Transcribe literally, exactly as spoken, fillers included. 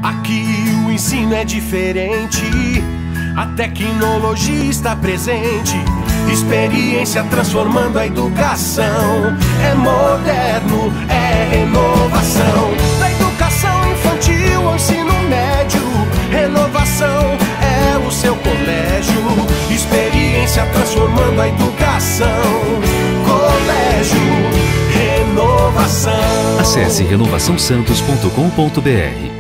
Aqui o ensino é diferente, a tecnologia está presente, experiência transformando a educação. É moderno, é renovação. Da educação infantil ao ensino médio, renovação é o seu colégio. Experiência transformando a educação. Colégio Renovação. Acesse renovação santos ponto com ponto br.